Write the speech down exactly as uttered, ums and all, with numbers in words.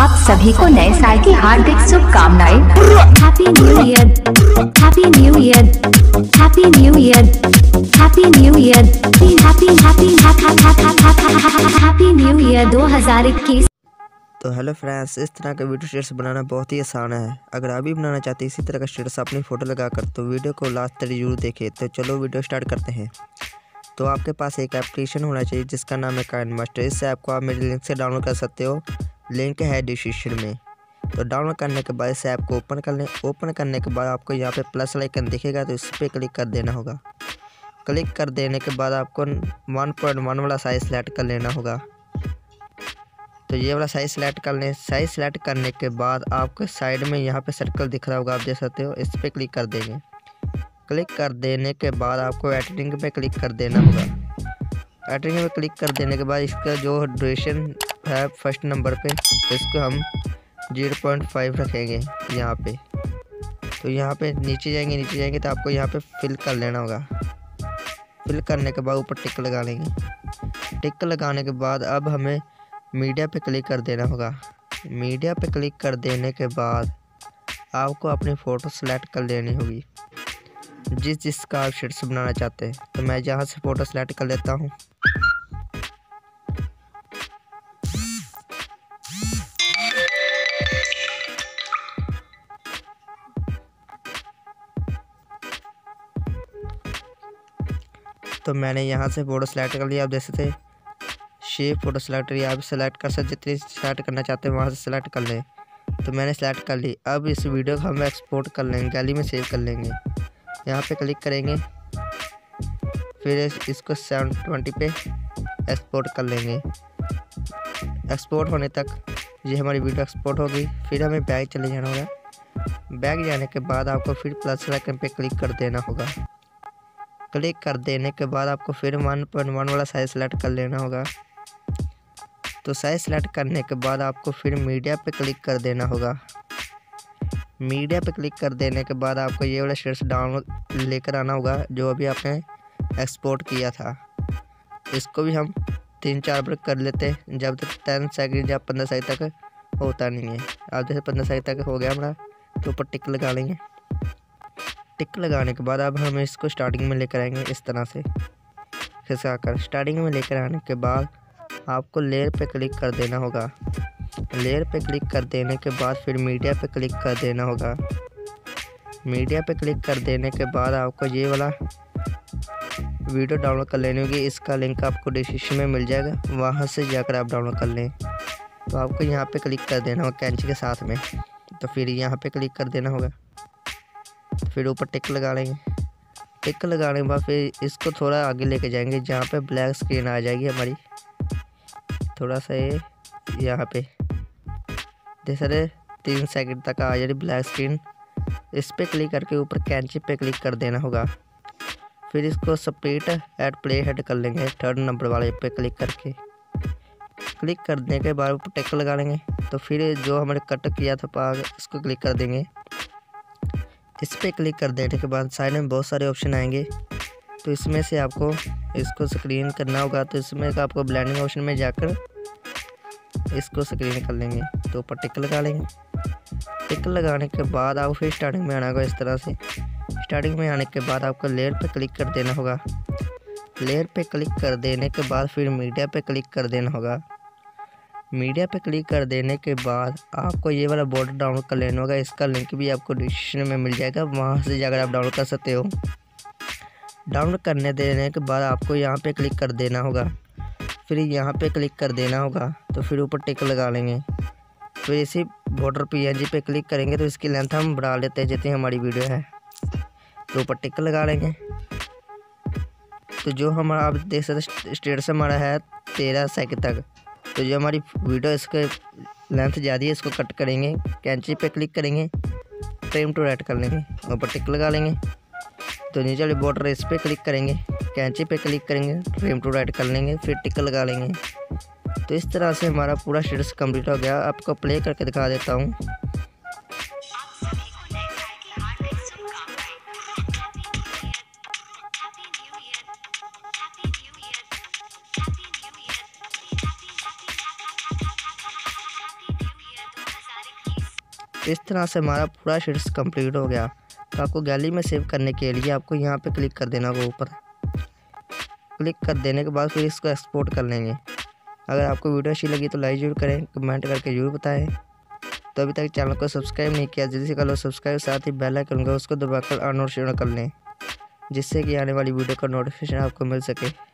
आप सभी को नए साल की हार्दिक शुभकामनाएं। Happy new year, happy new year, happy new year, happy new year, happy happy happy new year दो हज़ार इक्कीस। तो हेलो फ्रेंड्स, इस तरह का वीडियो स्टेटस बनाना बहुत ही आसान है। अगर आप भी बनाना चाहते हैं इसी तरह का स्टेटस अपनी फ़ोटो लगाकर, तो वीडियो को लास्ट तक जरूर देखें। तो चलो वीडियो स्टार्ट करते हैं। तो आपके पास एक एप्लीकेशन होना चाहिए जिसका नाम है काइंड मास्टर। इस ऐप को आप मेरे लिंक से डाउनलोड कर सकते हो, लिंक है डिस्क्रिप्शन में। तो डाउनलोड करने के बाद इस ऐप को ओपन कर लें। ओपन करने के बाद आपको यहाँ पे प्लस आइकन दिखेगा, तो इस पर क्लिक कर देना होगा। क्लिक कर देने के बाद आपको वन पॉइंट वन वाला साइज़ सेलेक्ट कर लेना होगा। तो ये वाला साइज़ सेलेक्ट कर लें। साइज़ सेलेक्ट करने के बाद आपको साइड में यहाँ पे सर्कल दिख रहा होगा, आप देख सकते हो। इस पर क्लिक कर देंगे। क्लिक कर देने के बाद आपको एडिटिंग पे क्लिक कर देना होगा। एडिटिंग पे क्लिक कर देने के बाद इसका जो ड्यूरेशन है फर्स्ट नंबर पे, इसको हम ज़ीरो पॉइंट फाइव रखेंगे यहाँ पे। तो यहाँ पे नीचे जाएंगे नीचे जाएंगे तो आपको यहाँ पे फिल कर लेना होगा। फिल करने के बाद ऊपर टिक लगा लेंगे। टिक लगाने के बाद अब हमें मीडिया पे क्लिक कर देना होगा। मीडिया पे क्लिक कर देने के बाद आपको अपनी फ़ोटो सेलेक्ट कर लेनी होगी जिस जिसका आप शेड्स बनाना चाहते हैं। तो मैं जहाँ से फ़ोटो सेलेक्ट कर लेता हूँ। तो मैंने यहाँ से फ़ोटो सेलेक्ट कर लिया। आप देख सकते शेप फ़ोटो सेलेक्ट करिए। आप सेलेक्ट कर सकते, जितनी सेलेक्ट करना चाहते हैं वहाँ से सेलेक्ट कर लें। तो मैंने सेलेक्ट कर ली। अब इस वीडियो को हम एक्सपोर्ट कर लेंगे, गैलरी में सेव कर लेंगे। यहाँ पे क्लिक करेंगे, फिर इसको सेवन ट्वेंटी पे एक्सपोर्ट कर लेंगे। एक्सपोर्ट होने तक ये हमारी वीडियो एक्सपोर्ट हो गई। फिर हमें बैक चले जाना होगा। बैक जाने के बाद आपको फिर प्लस आइकन पे क्लिक कर देना होगा। क्लिक कर देने के बाद आपको फिर वन पॉइंट वन वाला साइज़ सेलेक्ट कर लेना होगा। तो साइज़ सेलेक्ट करने के बाद आपको फिर मीडिया पे क्लिक कर देना होगा। मीडिया पे क्लिक कर देने के बाद आपको ये वाला शेड्स डाउनलोड लेकर आना होगा जो अभी आपने एक्सपोर्ट किया था। इसको भी हम तीन चार बार कर लेते हैं जब तक टेन सेकंड या पंद्रह सेकंड तक होता नहीं है। अब जैसे पंद्रह सेकंड तक हो गया हमारा, तो ऊपर टिक लगा लेंगे। टिक लगाने के बाद अब हम इसको स्टार्टिंग में लेकर आएंगे इस तरह से खिसका कर। स्टार्टिंग में लेकर आने के बाद आपको लेयर पे क्लिक कर देना होगा। लेयर पे क्लिक कर देने के बाद फिर मीडिया पे क्लिक कर देना होगा। मीडिया पे क्लिक कर देने के बाद आपको ये वाला वीडियो डाउनलोड कर लेनी होगी। इसका लिंक आपको डिस्क्रिप्शन में मिल जाएगा, वहाँ से जाकर आप डाउनलोड कर लें। तो आपको यहाँ पे क्लिक कर देना होगा कैंची के साथ में। तो फिर यहाँ पे क्लिक कर देना होगा। फिर ऊपर टिक लगा लेंगे। टिक लगाने के बाद फिर इसको थोड़ा आगे लेके जाएंगे जहाँ पे ब्लैक स्क्रीन आ जाएगी हमारी। थोड़ा सा ये यहाँ पे देख सकते तीन सेकंड तक आ जाएगी ब्लैक स्क्रीन। इस पे क्लिक करके ऊपर कैंची पे क्लिक कर देना होगा। फिर इसको स्प्लिट एट प्ले हेड कर लेंगे थर्ड नंबर वाले पे क्लिक करके। क्लिक करने के बाद ऊपर टिक लगा लेंगे। तो फिर जो हमने कट किया था पाग, इसको क्लिक कर देंगे। इस पर क्लिक कर देने के बाद साइड में बहुत सारे ऑप्शन आएंगे। तो इसमें से आपको इसको स्क्रीन करना होगा। तो इसमें आपको ब्लेंडिंग ऑप्शन में जाकर इसको स्क्रीन कर लेंगे। तो ऊपर टिक लगा लेंगे। टिक लगाने के बाद आपको फिर स्टार्टिंग में आना होगा इस तरह से। स्टार्टिंग में आने के बाद आपको लेयर पे क्लिक कर देना होगा। लेयर पे क्लिक कर देने के बाद फिर मीडिया पे क्लिक कर देना होगा। मीडिया पे क्लिक कर देने के बाद आपको ये वाला बॉर्डर डाउनलोड कर लेना होगा। इसका लिंक भी आपको डिस्क्रिप्शन में मिल जाएगा, वहाँ से जाकर आप डाउनलोड कर सकते हो। डाउनलोड करने देने के बाद आपको यहाँ पे क्लिक कर देना होगा। फिर यहाँ पे क्लिक कर देना होगा। तो फिर ऊपर टिक लगा लेंगे। फिर इसी बॉर्डर पीएनजी पे क्लिक करेंगे तो इसकी लेंथ हम बढ़ा लेते हैं जितनी हमारी वीडियो है। तो ऊपर टिक लगा लेंगे। तो जो हमारा आप देख सकते स्टेटस हमारा है तेरह सेकंड तक। तो जो हमारी वीडियो इसके लेंथ ज़्यादा है, इसको कट करेंगे। कैंची पे क्लिक करेंगे, फ्रेम टू राइट कर लेंगे, ऊपर टिक लगा लेंगे। तो नीचे वाली बॉर्डर इस पर क्लिक करेंगे, कैंची पे क्लिक करेंगे, फ्रेम टू राइट कर लेंगे, फिर टिक लगा लेंगे। तो इस तरह से हमारा पूरा शेड्स कंप्लीट हो गया। आपको प्ले करके दिखा देता हूँ। इस तरह से हमारा पूरा शीट्स कंप्लीट हो गया। तो आपको गैलरी में सेव करने के लिए आपको यहाँ पे क्लिक कर देना होगा ऊपर। क्लिक कर देने के बाद फिर इसको एक्सपोर्ट कर लेंगे। अगर आपको वीडियो अच्छी लगी तो लाइक जरूर करें, कमेंट करके जरूर बताएं। तो अभी तक चैनल को सब्सक्राइब नहीं किया जल्दी से कर लो सब्सक्राइब, साथ ही बेल आइकन का उसको दबाकर ऑन और शेयर कर लें, जिससे कि आने वाली वीडियो का नोटिफिकेशन आपको मिल सके।